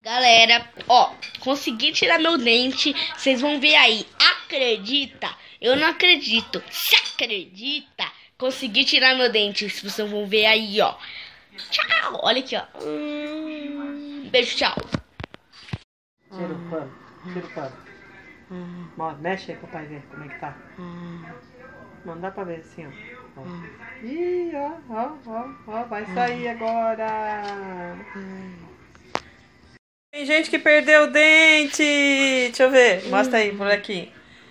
Galera, ó, consegui tirar meu dente. Vocês vão ver aí. Acredita? Eu não acredito. Se acredita? Consegui tirar meu dente. Vocês vão ver aí, ó. Tchau. Olha aqui, ó. Beijo, tchau. Tira o pano. Tira o pano. Mexe aí pro pai ver como é que tá. Não dá pra ver assim, ó. Ih, ó. Vai sair agora. Tem gente que perdeu o dente. Deixa eu ver. Mostra aí, por aqui.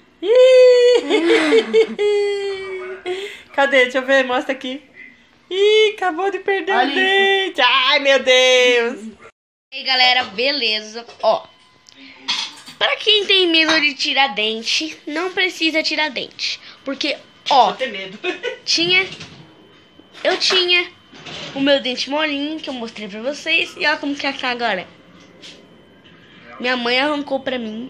Cadê? Deixa eu ver. Mostra aqui. Ih, acabou de perder o dente. Ai, meu Deus. E aí, galera, beleza? Ó, pra quem tem medo de tirar dente, não precisa tirar dente. Porque, ó, Eu tenho medo. eu tinha o meu dente molinho, que eu mostrei pra vocês. E olha como que tá agora. Minha mãe arrancou pra mim.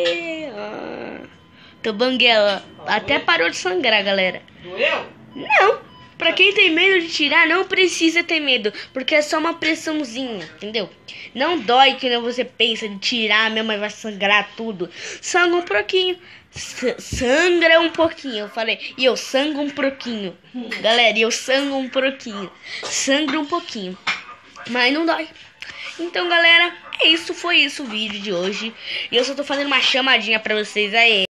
Tô banguela. Até parou de sangrar, galera. Doeu? Não. Pra quem tem medo de tirar, não precisa ter medo. Porque é só uma pressãozinha, entendeu? Não dói que nem você pensa de tirar, minha mãe vai sangrar tudo. Sangra um pouquinho. Sangra um pouquinho, eu falei. E eu sangro um pouquinho. Galera, eu sangro um pouquinho. Sangra um pouquinho. Mas não dói. Então, galera, é isso. Foi isso o vídeo de hoje. E eu só tô fazendo uma chamadinha pra vocês aí.